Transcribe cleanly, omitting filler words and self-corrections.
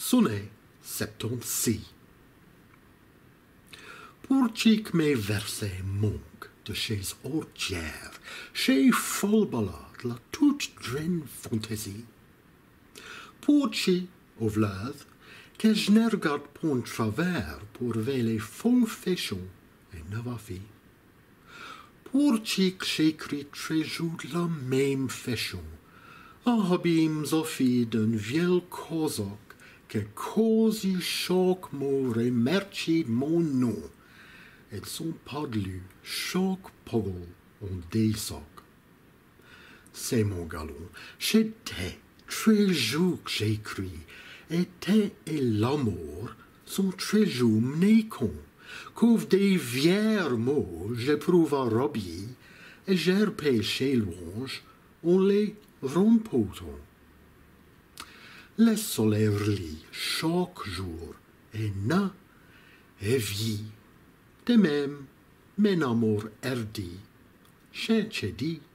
Sonnet 76. Pour chic mes versets monk de chez Ortière, chez Folballade la toute draine fantaisie. Pour chi, au vlad, que je ne regarde point travers pour ver les folles féchons et neuf filles. Pour chi que j'écris très jour la même féchon, en habims au fille d'un vieux cosaque que cosy chaque mot remercie mon nom, et son padlu chaque poggle en des sacs. C'est mon galon, j'étais très jour que j'écris, était et l'amour sont très jour m'nécon, qu'ouvre des vieux mots j'éprouve à Robbie, et j'erpé chez louange, on les rempotant. Le soleil lit chaque jour, et na, et vie, de même, mon amour erdi, j'ai dit.